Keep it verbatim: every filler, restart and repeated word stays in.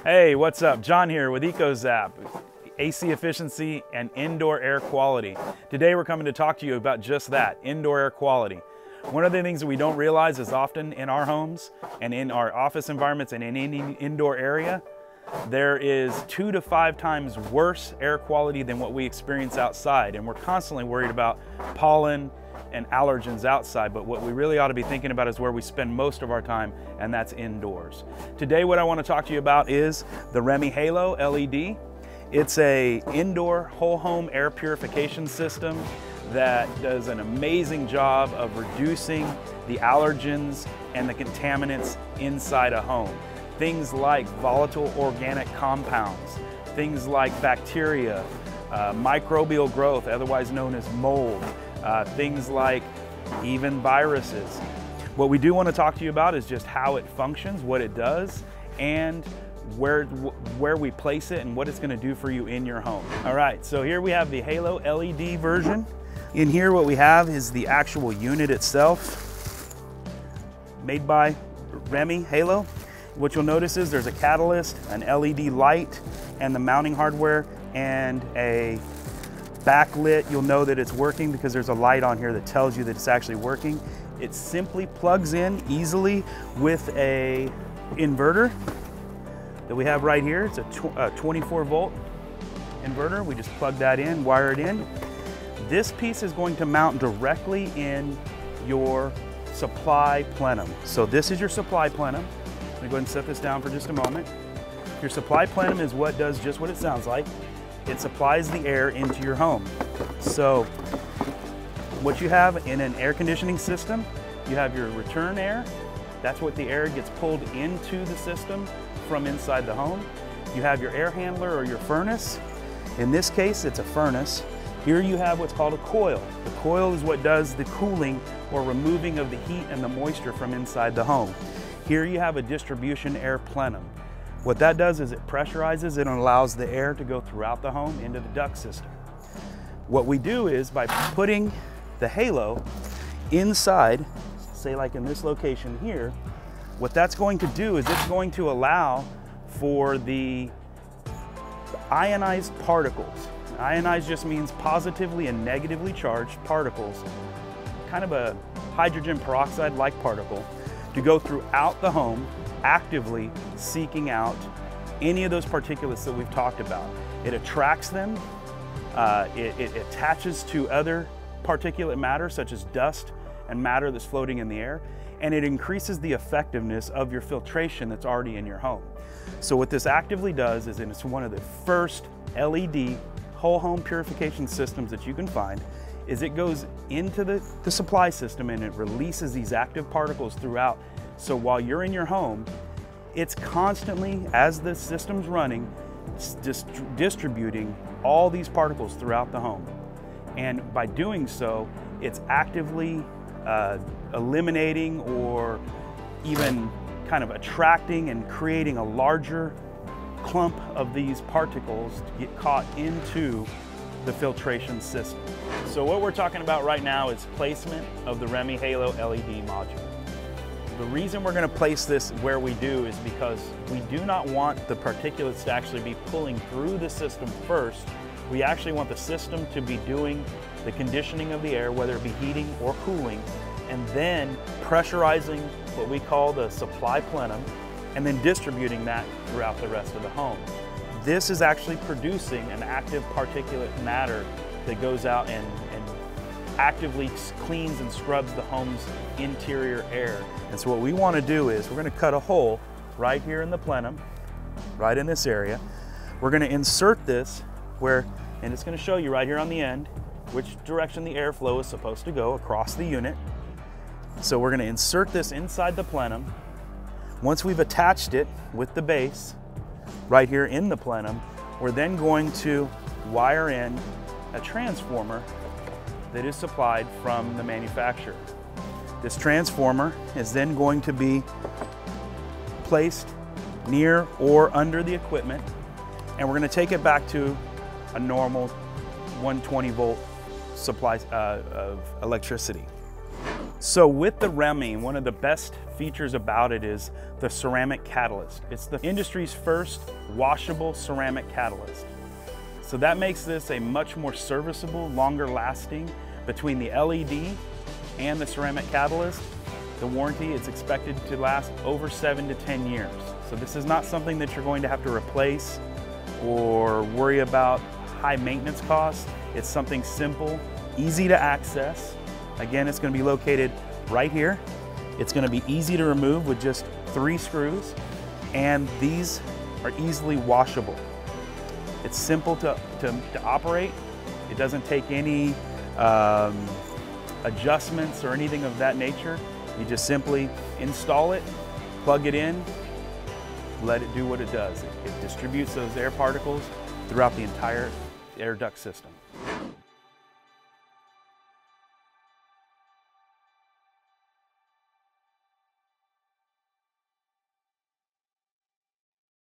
Hey, what's up? John here with EcoZapp, A C efficiency and indoor air quality. Today we're coming to talk to you about just that, indoor air quality. One of the things that we don't realize is often in our homes and in our office environments and in any indoor area, there is two to five times worse air quality than what we experience outside. And we're constantly worried about pollen and allergens outside, but what we really ought to be thinking about is where we spend most of our time, and that's indoors. Today what I want to talk to you about is the Reme Halo L E D. It's a indoor whole home air purification system that does an amazing job of reducing the allergens and the contaminants inside a home. Things like volatile organic compounds, things like bacteria, uh, microbial growth, otherwise known as mold, uh, things like even viruses. What we do want to talk to you about is just how it functions, what it does, and where, where we place it and what it's going to do for you in your home. All right, so here we have the Halo L E D version. In here what we have is the actual unit itself, made by Reme Halo. What you'll notice is there's a catalyst, an L E D light, and the mounting hardware, and a backlit. You'll know that it's working because there's a light on here that tells you that it's actually working. It simply plugs in easily with a inverter that we have right here. It's a, tw a twenty-four volt inverter. We just plug that in, wire it in. This piece is going to mount directly in your supply plenum. So this is your supply plenum. Let me go ahead and set this down for just a moment. Your supply plenum is what does just what it sounds like. It supplies the air into your home. So what you have in an air conditioning system, you have your return air. That's what the air gets pulled into the system from inside the home. You have your air handler or your furnace. In this case, it's a furnace. Here you have what's called a coil. The coil is what does the cooling or removing of the heat and the moisture from inside the home. Here you have a distribution air plenum. What that does is it pressurizes it and allows the air to go throughout the home into the duct system. What we do is by putting the Halo inside, say like in this location here, what that's going to do is it's going to allow for the ionized particles. Ionized just means positively and negatively charged particles, kind of a hydrogen peroxide-like particle, to go throughout the home, actively seeking out any of those particulates that we've talked about. It attracts them, uh, it, it attaches to other particulate matter such as dust and matter that's floating in the air, and it increases the effectiveness of your filtration that's already in your home. So what this actively does is, and it's one of the first L E D whole home purification systems that you can find, is it goes into the, the supply system and it releases these active particles throughout. So while you're in your home, it's constantly, as the system's running, dist distributing all these particles throughout the home. And by doing so, it's actively uh, eliminating or even kind of attracting and creating a larger clump of these particles to get caught into the filtration system. So what we're talking about right now is placement of the Reme Halo L E D module. The reason we're going to place this where we do is because we do not want the particulates to actually be pulling through the system first. We actually want the system to be doing the conditioning of the air, whether it be heating or cooling, and then pressurizing what we call the supply plenum, and then distributing that throughout the rest of the home. This is actually producing an active particulate matter that goes out and, and actively cleans and scrubs the home's interior air. And so what we want to do is we're going to cut a hole right here in the plenum, right in this area. We're going to insert this where, and it's going to show you right here on the end which direction the airflow is supposed to go across the unit. So we're going to insert this inside the plenum. Once we've attached it with the base right here in the plenum, we're then going to wire in a transformer that is supplied from the manufacturer. This transformer is then going to be placed near or under the equipment, and we're going to take it back to a normal one twenty volt supply uh, of electricity. So with the Reme, one of the best features about it is the ceramic catalyst. It's the industry's first washable ceramic catalyst. So that makes this a much more serviceable, longer lasting. Between the L E D and the ceramic catalyst, the warranty is expected to last over seven to ten years. So this is not something that you're going to have to replace or worry about high maintenance costs. It's something simple, easy to access. Again, it's going to be located right here. It's going to be easy to remove with just three screws, and these are easily washable. It's simple to, to, to operate. It doesn't take any um, adjustments or anything of that nature. You just simply install it, plug it in, let it do what it does. It, it distributes those air particles throughout the entire air duct system.